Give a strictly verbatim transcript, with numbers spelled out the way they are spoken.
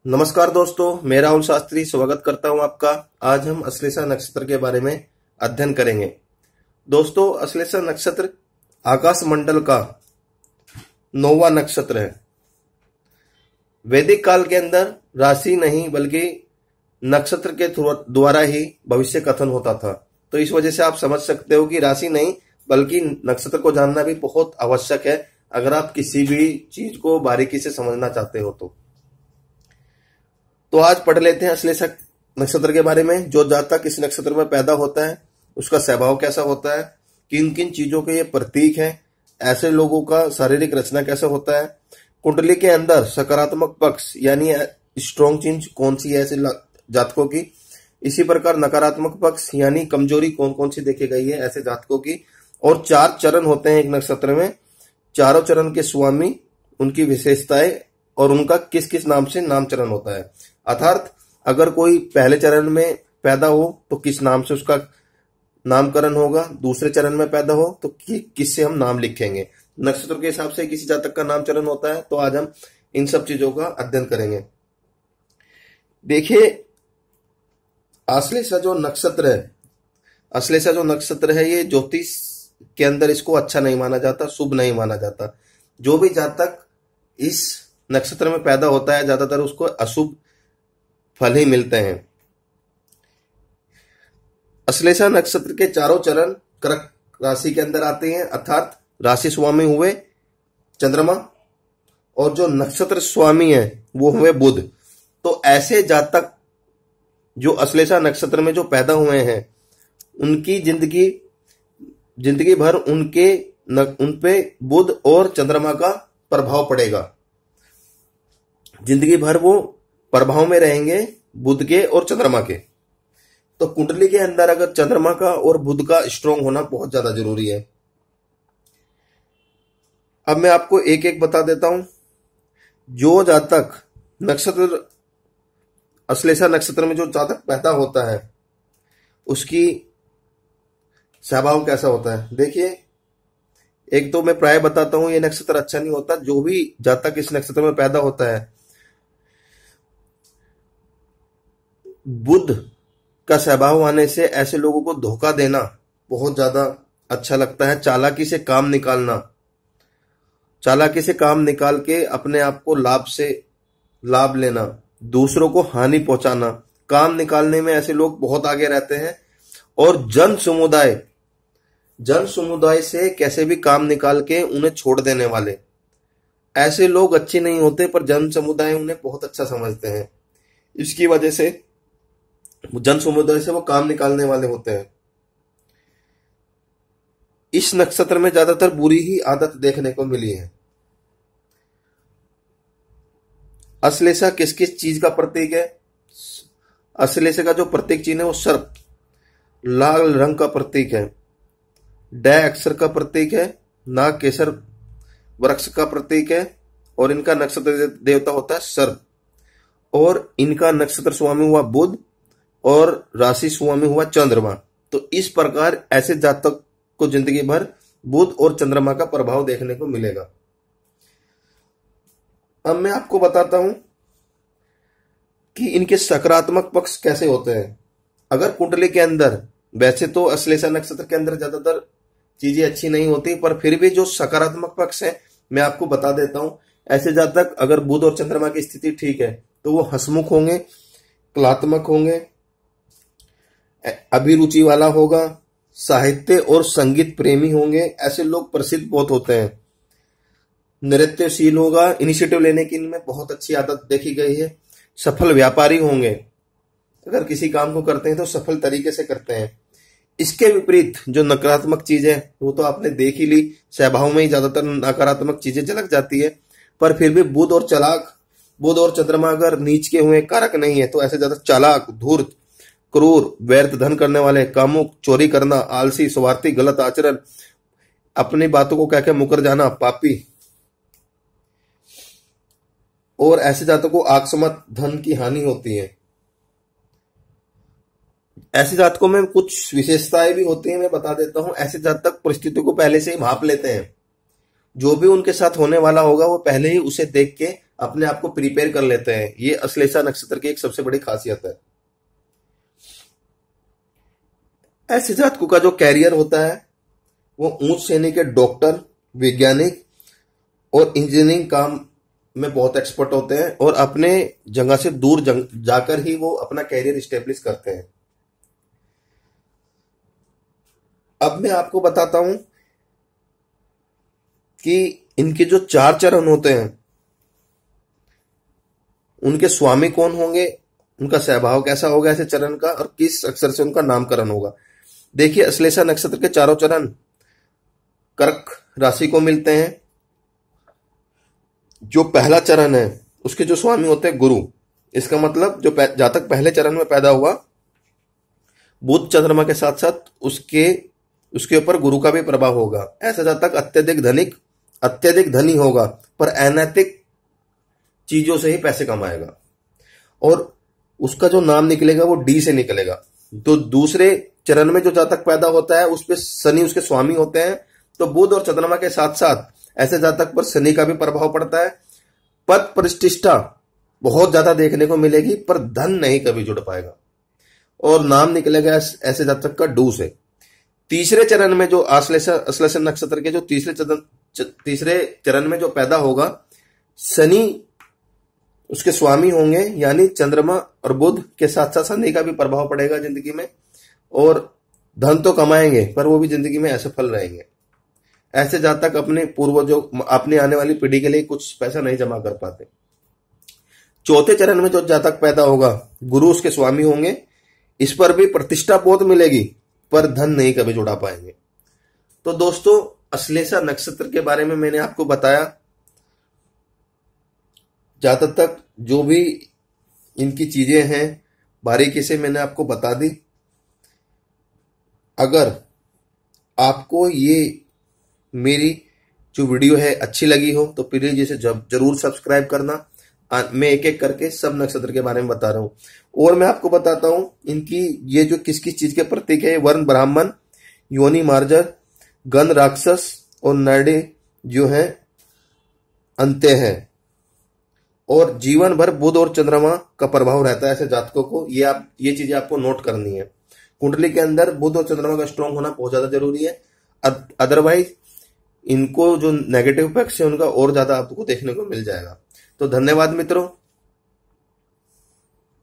नमस्कार दोस्तों, मैं राहुल शास्त्री स्वागत करता हूं आपका। आज हम अश्लेषा नक्षत्र के बारे में अध्ययन करेंगे। दोस्तों, अश्लेषा नक्षत्र आकाश मंडल का नौवां नक्षत्र है। वैदिक काल के अंदर राशि नहीं बल्कि नक्षत्र के द्वारा ही भविष्य कथन होता था। तो इस वजह से आप समझ सकते हो कि राशि नहीं बल्कि नक्षत्र को जानना भी बहुत आवश्यक है अगर आप किसी भी चीज को बारीकी से समझना चाहते हो तो। तो आज पढ़ लेते हैं अश्लेषा नक्षत्र के बारे में। जो जातक इस नक्षत्र में पैदा होता है उसका स्वभाव कैसा होता है, किन किन चीजों के ये प्रतीक हैं, ऐसे लोगों का शारीरिक रचना कैसा होता है, कुंडली के अंदर सकारात्मक पक्ष यानी स्ट्रॉन्ग चीज कौन सी है ऐसे जातकों की, इसी प्रकार नकारात्मक पक्ष यानी कमजोरी कौन कौन सी देखी गई है ऐसे जातकों की। और चार चरण होते हैं एक नक्षत्र में, चारों चरण के स्वामी, उनकी विशेषताएं और उनका किस किस नाम से नामचरण होता है। अर्थात अगर कोई पहले चरण में पैदा हो तो किस नाम से उसका नामकरण होगा, दूसरे चरण में पैदा हो तो कि, किससे हम नाम लिखेंगे। नक्षत्र के हिसाब से किसी जातक का नामचरण होता है। तो आज हम इन सब चीजों का अध्ययन करेंगे। देखिए, अश्लेषा जो नक्षत्र है, अश्लेषा जो नक्षत्र है ये ज्योतिष के अंदर इसको अच्छा नहीं माना जाता, शुभ नहीं माना जाता। जो भी जातक इस नक्षत्र में पैदा होता है ज्यादातर उसको अशुभ फल ही मिलते हैं। अश्लेषा नक्षत्र के चारों चरण कर्क राशि के अंदर आते हैं, अर्थात राशि स्वामी हुए चंद्रमा और जो नक्षत्र स्वामी है वो हुए बुध। तो ऐसे जातक जो अश्लेषा नक्षत्र में जो पैदा हुए हैं उनकी जिंदगी जिंदगी भर उनके न, उन पे बुध और चंद्रमा का प्रभाव पड़ेगा। जिंदगी भर वो प्रभाव में रहेंगे बुध के और चंद्रमा के। तो कुंडली के अंदर अगर चंद्रमा का और बुध का स्ट्रांग होना बहुत ज्यादा जरूरी है। अब मैं आपको एक एक बता देता हूं। जो जातक नक्षत्र अश्लेषा नक्षत्र में जो जातक पैदा होता है उसकी स्वभाव कैसा होता है। देखिए, एक तो मैं प्राय बताता हूं ये नक्षत्र अच्छा नहीं होता। जो भी जातक इस नक्षत्र में पैदा होता है, बुध का स्वभाव आने से ऐसे लोगों को धोखा देना बहुत ज्यादा अच्छा लगता है। चालाकी से काम निकालना, चालाकी से काम निकाल के अपने आप को लाभ से लाभ लेना, दूसरों को हानि पहुंचाना, काम निकालने में ऐसे लोग बहुत आगे रहते हैं। और जन समुदाय जन समुदाय से कैसे भी काम निकाल के उन्हें छोड़ देने वाले ऐसे लोग अच्छे नहीं होते, पर जन समुदाय उन्हें बहुत अच्छा समझते हैं। इसकी वजह से जन समुदाय से वो काम निकालने वाले होते हैं। इस नक्षत्र में ज्यादातर बुरी ही आदत देखने को मिली है। अश्लेषा किस किस चीज का प्रतीक है? अश्लेषा का जो प्रतीक चिन्ह है वो सर्प, लाल रंग का प्रतीक है, डै अक्षर का प्रतीक है, नाग केसर वृक्ष का प्रतीक है और इनका नक्षत्र देवता होता है सर्प। और इनका नक्षत्र स्वामी हुआ बुध और राशि स्वामी हुआ चंद्रमा। तो इस प्रकार ऐसे जातक को जिंदगी भर बुध और चंद्रमा का प्रभाव देखने को मिलेगा। अब मैं आपको बताता हूं कि इनके सकारात्मक पक्ष कैसे होते हैं। अगर कुंडली के अंदर, वैसे तो अश्लेषा नक्षत्र के अंदर ज्यादातर चीजें अच्छी नहीं होती, पर फिर भी जो सकारात्मक पक्ष है मैं आपको बता देता हूं। ऐसे जातक अगर बुध और चंद्रमा की स्थिति ठीक है तो वो हंसमुख होंगे, कलात्मक होंगे, अभिरुचि वाला होगा, साहित्य और संगीत प्रेमी होंगे। ऐसे लोग प्रसिद्ध बहुत होते हैं। नृत्यशील होगा, इनिशिएटिव लेने की इनमें बहुत अच्छी आदत देखी गई है। सफल व्यापारी होंगे, अगर किसी काम को करते हैं तो सफल तरीके से करते हैं। इसके विपरीत जो नकारात्मक चीज है वो तो आपने देख ही ली, स्वभाव में ही ज्यादातर नकारात्मक चीजें झलक जाती है। पर फिर भी बुध और चालाक बुध और चंद्रमा अगर नीच के हुए कारक नहीं है तो ऐसे ज्यादा चालाक, धूर्त, क्रूर, व्यर्थ धन करने वाले, कामुक, चोरी करना, आलसी, स्वार्थी, गलत आचरण, अपनी बातों को कह के मुकर जाना, पापी, और ऐसे जातकों को आकस्मिक धन की हानि होती है। ऐसे जातकों में कुछ विशेषताएं भी होती हैं, मैं बता देता हूं। ऐसे जातक परिस्थितियों को पहले से ही भाप लेते हैं। जो भी उनके साथ होने वाला होगा वो पहले ही उसे देख के अपने आप को प्रिपेयर कर लेते हैं। ये अश्लेषा नक्षत्र की एक सबसे बड़ी खासियत है। ऐसे जातकों का जो कैरियर होता है वो उच्च श्रेणी के डॉक्टर, वैज्ञानिक और इंजीनियरिंग काम में बहुत एक्सपर्ट होते हैं और अपने जगह से दूर जाकर ही वो अपना कैरियर स्टेब्लिश करते हैं। अब मैं आपको बताता हूं कि इनके जो चार चरण होते हैं उनके स्वामी कौन होंगे, उनका स्वभाव कैसा होगा ऐसे चरण का, और किस अक्षर से उनका नामकरण होगा। देखिए, अश्लेषा नक्षत्र के चारों चरण कर्क राशि को मिलते हैं। जो पहला चरण है उसके जो स्वामी होते हैं गुरु, इसका मतलब जो जातक पहले चरण में पैदा हुआ बुध चंद्रमा के साथ साथ उसके उसके ऊपर गुरु का भी प्रभाव होगा। ऐसा जातक अत्यधिक धनिक अत्यधिक धनी होगा पर अनैतिक चीजों से ही पैसे कमाएगा और उसका जो नाम निकलेगा वो डी से निकलेगा। तो दूसरे चरण में जो जातक पैदा होता है उस पे शनि उसके स्वामी होते हैं, तो बुध और चंद्रमा के साथ साथ ऐसे जातक पर शनि का भी प्रभाव पड़ता है। पद प्रतिष्ठा बहुत ज्यादा देखने को मिलेगी पर धन नहीं कभी जुड़ पाएगा और नाम निकलेगा ऐसे जातक का डू से। तीसरे चरण में जो आश्लेषा अश्लेषा नक्षत्र के जो तीसरे चरण तीसरे चरण में जो पैदा होगा, शनि उसके स्वामी होंगे, यानी चंद्रमा और बुध के साथ साथ शनि का भी प्रभाव पड़ेगा जिंदगी में और धन तो कमाएंगे पर वो भी जिंदगी में असफल रहेंगे। ऐसे जातक अपने पूर्वजों अपने आने वाली पीढ़ी के लिए कुछ पैसा नहीं जमा कर पाते। चौथे चरण में जो जातक पैदा होगा, गुरु उसके स्वामी होंगे, इस पर भी प्रतिष्ठा बहुत मिलेगी पर धन नहीं कभी जुड़ा पाएंगे। तो दोस्तों, अश्लेषा नक्षत्र के बारे में मैंने आपको बताया। ज्यादा तक जो भी इनकी चीजें हैं बारीकी से मैंने आपको बता दी। अगर आपको ये मेरी जो वीडियो है अच्छी लगी हो तो प्लीज इसे जरूर सब्सक्राइब करना। मैं एक एक करके सब नक्षत्र के बारे में बता रहा हूं और मैं आपको बताता हूं इनकी ये जो किस किस चीज के प्रतीक है। वर्ण ब्राह्मण, योनि मार्जर, गण राक्षस और नरडे जो है अंत्य है और जीवन भर बुध और चंद्रमा का प्रभाव रहता है ऐसे जातकों को। ये आप ये चीजें आपको नोट करनी है। कुंडली के अंदर बुध और चंद्रमा का स्ट्रांग होना बहुत ज्यादा जरूरी है। अदरवाइज इनको जो नेगेटिव पक्ष है उनका और ज्यादा आपको देखने को मिल जाएगा। तो धन्यवाद मित्रों।